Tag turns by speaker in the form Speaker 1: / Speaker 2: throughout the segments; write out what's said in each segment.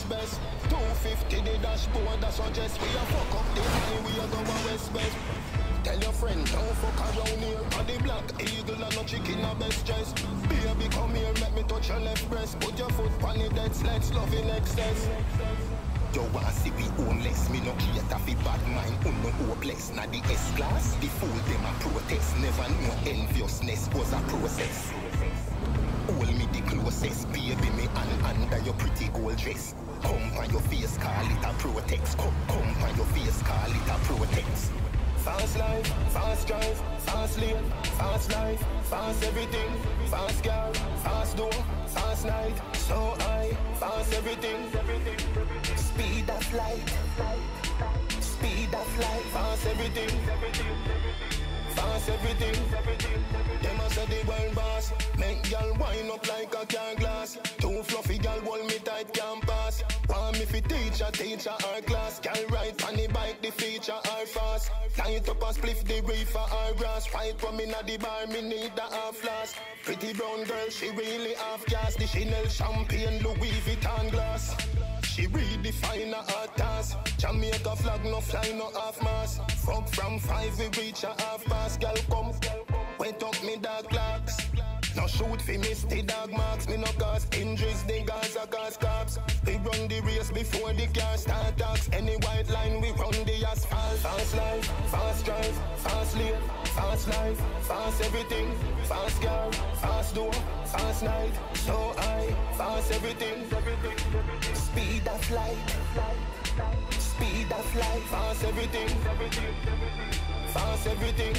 Speaker 1: next best. 250 the dashboard, that suggest we a fuck up the highway, a go a west best. Tell your friend, don't fuck around here. On the black eagle and no chicken a best dress. Baby, come here, let me touch your left breast. Put your foot on the dead sleds, love in excess. You want see we homeless, me no cater fi bad mind, no hopeless. Na the S-class, the fool them a protest. Never know enviousness was a process. Hold me the closest, baby, me under your pretty gold dress. Come on your face, call it a protect. Come on your face, call it a protect. Fast life, fast drive, fast lane, fast life, fast everything, fast girl, fast door, fast night, so high, fast everything. Speed of light, speed of light, fast everything, fast everything. Them a say the world boss, make y'all wind up like a car glass. Too fluffy y'all hold me tight, can't pass. Want me fi teacher our class. Y'all ride on the bike, the feature are fast. Light up a spliff, the reefer our grass. White rum inna the bar, me need a half flask. Pretty brown girl, she really half gas. The Chanel champagne, Louis Vuitton glass. She redefine her task. Jamaica flag no fly no half mass. Fuck from 5 we reach a half past. Girl come, wet up me dark clocks. No shoot fi miss the dog marks. Me no cause injuries, the guys are cause cops. We run the race before the car start talks. Any white line we run the asphalt. Fast life, fast drive, fast lane, fast life, fast everything. Fast girl, fast door, fast night, so high, fast everything. Speed of light, speed of light, fast everything, fast everything.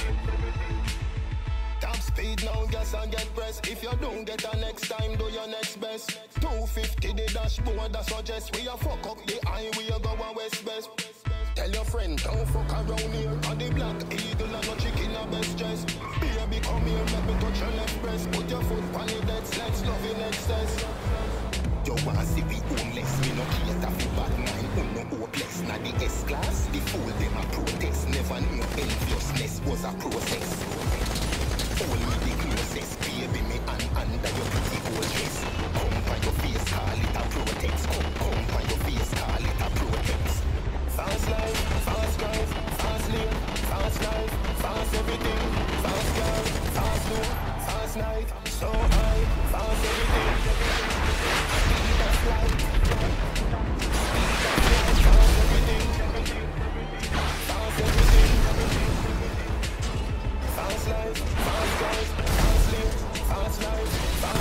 Speaker 1: Top speed now, gas and get pressed. If you don't get her next time, do your next best. 250 the dashboard, that suggest we a fuck up the highway, you go a west best. Tell your friend, don't fuck around here. On the black eagle and no chicken a best dress. Baby, come here, let me touch your left breast. Put your foot on the dead sleds, love in excess. You want see we homeless, me no cater fi bad mind, no hopeless. Na the S-class, the fool them a protest. Never knew enviousness was a process. Hold me the closest, baby, me under your pretty gold dress. Come on your face, call it a protect. Come on your face, call it a protect. Fast life, fast drive, fast lane, fast life, fast everything. Fast girl, fast door, fast night, so high, fast everything. Speed of light, fast everything. Fast everything. Fast life, fast drive, fast lane, fast life, fast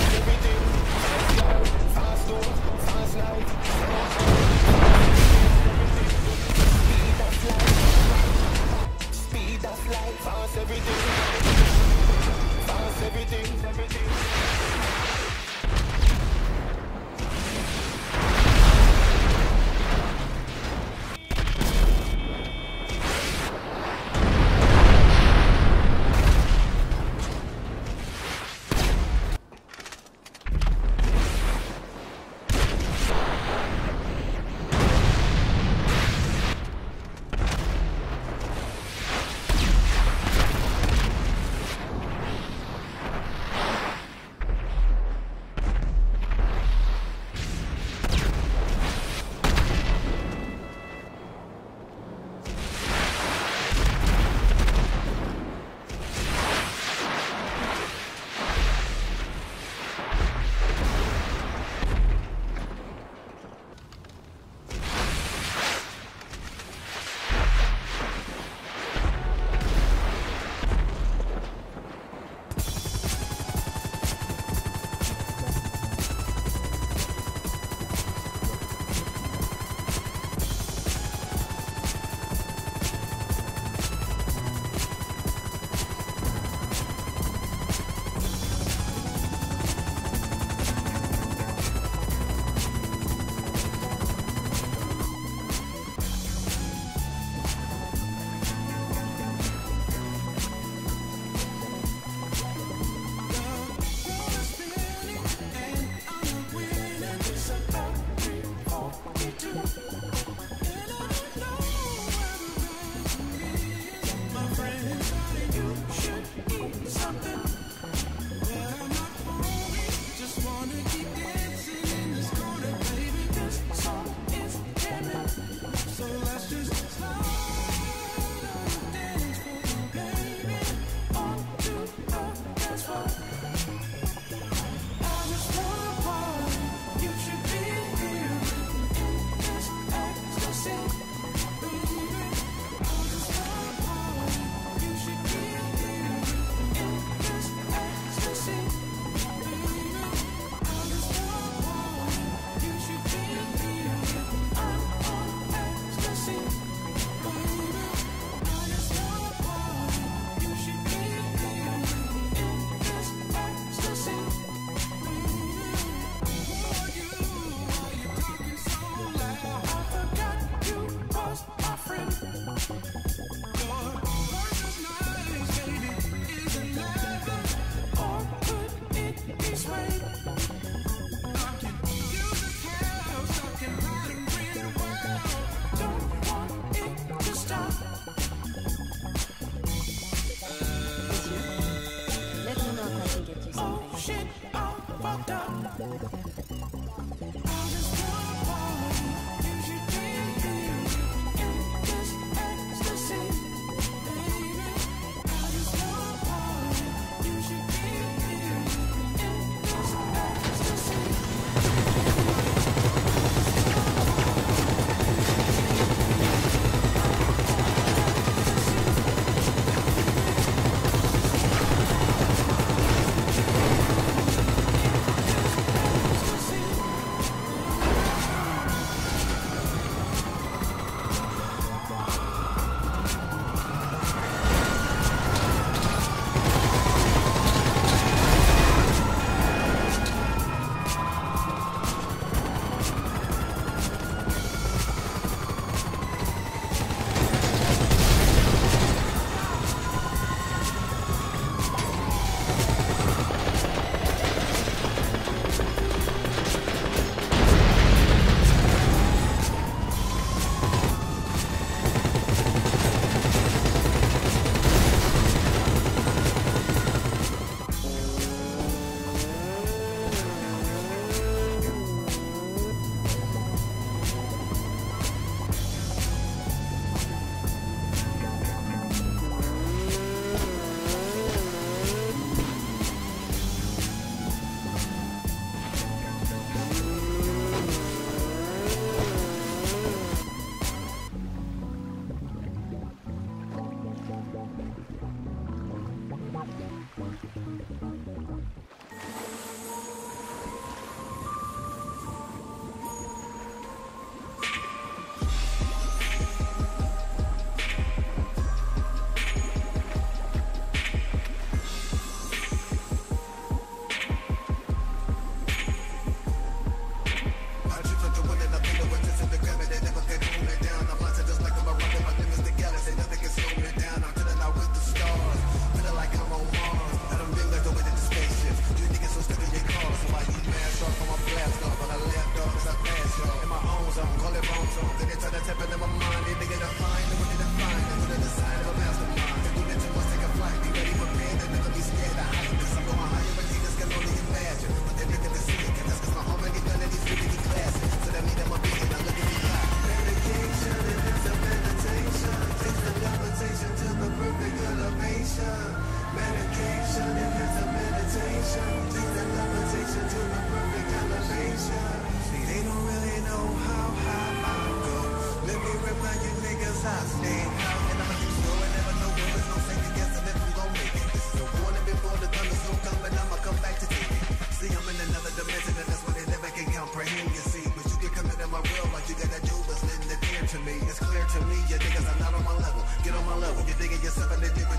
Speaker 2: stay out and I'ma keep slow and never know where there's no second guessing if I'm gon' make it. This is a warning before the thunderstorm come and I'ma come back to take it. See, I'm in another dimension and that's what they never can comprehend. You see, but you can come into my world, like you gotta do is lend an ear to me. It's clear to me, you niggas are not on my level. Get on my level, you're digging yourself in the deep.